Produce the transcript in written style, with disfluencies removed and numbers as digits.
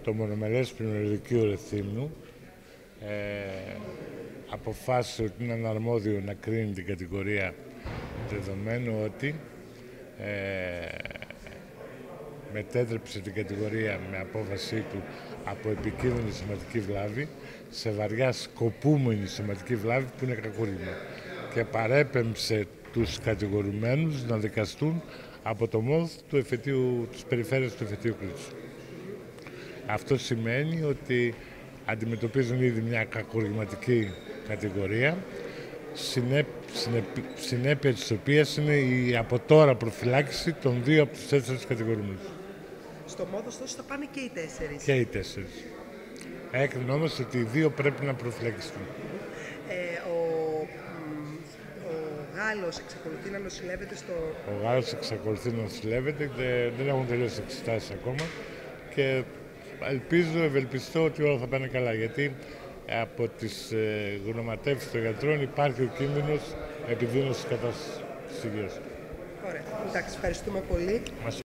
το Μονομερές Ποινιολογικό Ρεθύμνου αποφάσισε ότι είναι αναρμόδιο να κρίνει την κατηγορία, δεδομένου ότι μετέτρεψε την κατηγορία με απόφασή του από επικίνδυνη σωματική βλάβη σε βαριά σκοπούμενη σωματική βλάβη που είναι κακούργημα και παρέπεμψε τους κατηγορουμένους να δικαστούν από το ΜΟΔ της περιφέρειας του εφετείου Κρήτσου. Αυτό σημαίνει ότι αντιμετωπίζουν ήδη μια κακουργηματική κατηγορία, συνέπεια της οποίας είναι η από τώρα προφυλάκηση των 2 από τους 4 κατηγορούμενους. Στο ΜΟΔ ωστόσο θα πάνε και οι 4. Και οι 4. Έκρινε όμως ότι οι 2 πρέπει να προφυλακιστούν. Ο Γάλλος εξακολουθεί να νοσηλεύεται στο... Ο Γάλλος εξακολουθεί να νοσηλεύεται, δεν έχουν τελειώσει εξετάσεις ακόμα και ευελπιστώ ότι όλα θα πάνε καλά, γιατί από τις γνωματεύσεις των γιατρών υπάρχει ο κίνδυνος επιδείνωσης της κατάστασης της υγείας. Ωραία. Εντάξει, ευχαριστούμε πολύ.